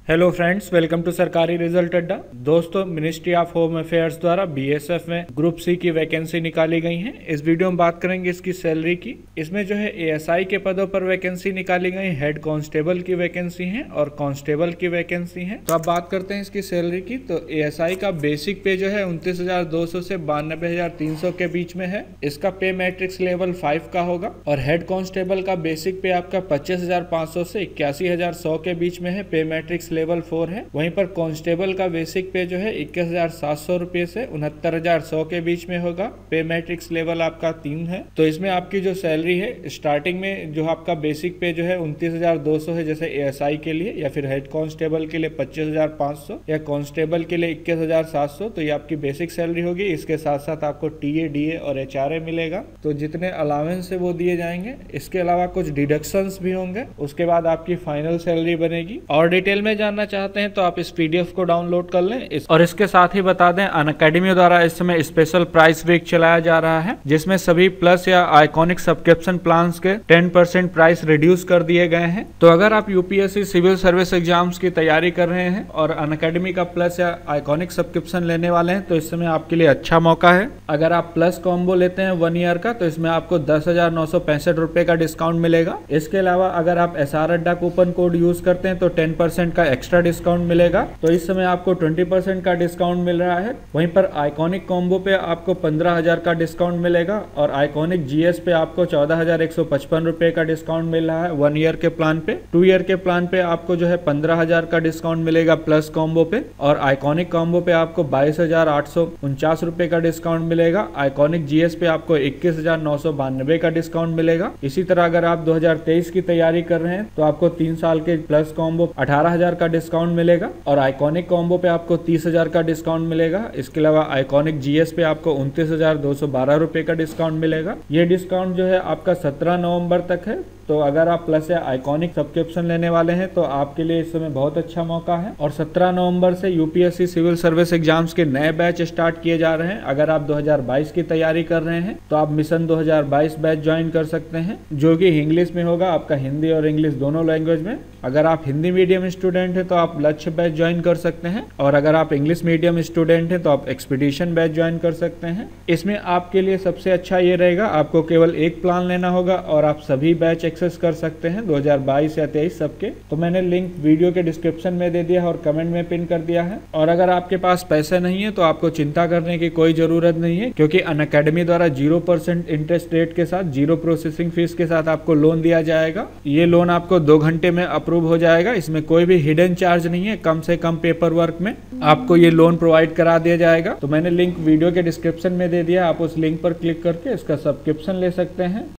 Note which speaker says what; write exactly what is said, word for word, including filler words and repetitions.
Speaker 1: Hello friends, welcome to Sarkari result Adda. दोस्तों, ministry of home affairs द्वारा BSF में group C की वैकेंसी निकाली गई है। इस वीडियो में बात करेंगे इसकी सैलरी की। इसमें जो है एएसआई के पदों पर वैकेंसी निकाली गई, हेड कांस्टेबल की वैकेंसी है और कांस्टेबल की वैकेंसी है। तो अब बात करते हैं इसकी सैलरी की। तो एएसआई का बेसिक पे जो है उनतीस हजार दो सौ से बानबे हजार तीन सौ के बीच में है। इसका पे मैट्रिक्स लेवल फाइव का होगा। और हेड कांस्टेबल का बेसिक पे आपका पच्चीस हजार पाँच सौ से इक्यासी हजार सौ के बीच में है, पे मैट्रिक्स लेवल फोर है। वहीं पर कांस्टेबल का बेसिक पे जो है इक्कीस हजार सात सौ रुपए से उनहत्तर हजार सौ के बीच में होगा, पे मैट्रिक्स लेवल आपका तीन है। तो इसमें आपकी जो सैलरी है स्टार्टिंग में जो आपका बेसिक पे जो है उनतीस हजार दो सौ है, जैसे एएसआई के लिए, या फिर हेड कांस्टेबल के लिए पच्चीस हजार पाँच सौ या कांस्टेबल के लिए इक्कीस हजार सात सौ। तो ये आपकी बेसिक सैलरी होगी। इसके साथ साथ आपको टीए, डीए और एचआरए मिलेगा। तो जितने अलावेंस है वो दिए जाएंगे। इसके अलावा कुछ डिडक्शंस भी होंगे। उसके बाद आपकी फाइनल सैलरी बनेगी। और डिटेल में जानना चाहते हैं तो आप इस पीडीएफ को डाउनलोड कर लें। इस और इसके साथ ही बता दें, अनअकैडमी द्वारा इस समय स्पेशल प्राइस वीक चलाया जा रहा है, जिसमें सभी प्लस या आइकॉनिक सब्सक्रिप्शन प्लान्स के टेन परसेंट प्राइस रिड्यूस कर दिए गए हैं। तो अगर आप यूपीएससी सिविल सर्विस एग्जाम्स की तैयारी कर रहे हैं और अनअकैडमी का प्लस या आइकॉनिक सब्सक्रिप्शन लेने वाले हैं तो इस समय आपके लिए अच्छा मौका है। अगर आप प्लस कॉम्बो लेते हैं वन ईयर का तो इसमें आपको दस हजार नौ सौ पैंसठ रुपए का डिस्काउंट मिलेगा। इसके अलावा अगर आप S R Adda coupon code use करते हैं तो टेन परसेंट का एक्स्ट्रा डिस्काउंट मिलेगा। तो इस समय आपको बीस परसेंट का डिस्काउंट मिल रहा है। वहीं पर आइकॉनिक कॉम्बो पे आपको पंद्रह हजार का डिस्काउंट मिलेगा और आइकॉनिक जीएस पे आपको चौदह हजार एक सौ पचपन रुपए का डिस्काउंट मिल रहा है वन ईयर के प्लान पे। टू ईयर के प्लान पे आपको जो है पंद्रह हजार का डिस्काउंट मिलेगा प्लस कॉम्बो पे। और आइकॉनिक कॉम्बो पे आपको बाईस हजार आठ सौ उनचास रुपए का डिस्काउंट मिलेगा। आइकॉनिक जीएस पे आपको इक्कीस हजार नौ सौ बानबे का डिस्काउंट मिलेगा। इसी तरह अगर आप दो हजार तेईस की तैयारी कर रहे हैं तो आपको तीन साल के प्लस कॉम्बो अठारह हजार का डिस्काउंट मिलेगा और आइकॉनिक कॉम्बो पे आपको तीस हजार का डिस्काउंट मिलेगा। इसके अलावा आइकॉनिक जीएस पे आपको उनतीस हजार दो सौ बारह रुपए का डिस्काउंट मिलेगा। ये डिस्काउंट जो है आपका सत्रह नवंबर तक है। तो अगर आप प्लस या आइकॉनिक सब्सक्रिप्शन लेने वाले हैं तो आपके लिए इस समय बहुत अच्छा मौका है। और सत्रह नवंबर से यूपीएससी सिविल सर्विस एग्जाम्स के नए बैच स्टार्ट किए जा रहे हैं। अगर आप दो हजार बाईस की तैयारी कर रहे हैं तो आप मिशन दो हजार बाईस बैच ज्वाइन कर सकते हैं, जो कि इंग्लिश में होगा, आपका हिंदी और इंग्लिश दोनों लैंग्वेज में। अगर आप हिंदी मीडियम स्टूडेंट हैं तो आप लक्ष्य बैच ज्वाइन कर सकते हैं और अगर आप इंग्लिश मीडियम स्टूडेंट हैं तो आप एक्सपीडिशन बैच ज्वाइन कर सकते हैं। इसमें आपके लिए सबसे अच्छा ये रहेगा, आपको केवल एक प्लान लेना होगा और आप सभी बैच एक्सेस कर सकते हैं दो हजार बाईस या तेईस सबके। तो मैंने लिंक वीडियो के डिस्क्रिप्शन में दे दिया है और कमेंट में पिन कर दिया है। और अगर आपके पास पैसे नहीं है तो आपको चिंता करने की कोई जरूरत नहीं है, क्योंकि अनअकैडमी द्वारा जीरो परसेंट इंटरेस्ट रेट के साथ, जीरो प्रोसेसिंग फीस के साथ आपको लोन दिया जाएगा। ये लोन आपको दो घंटे में अप्रूव हो जाएगा। इसमें कोई भी हिडन चार्ज नहीं है। कम से कम पेपर वर्क में आपको ये लोन प्रोवाइड करा दिया जाएगा। तो मैंने लिंक वीडियो के डिस्क्रिप्शन में दे दिया, आप उस लिंक पर क्लिक करके इसका सब्सक्रिप्शन ले सकते हैं।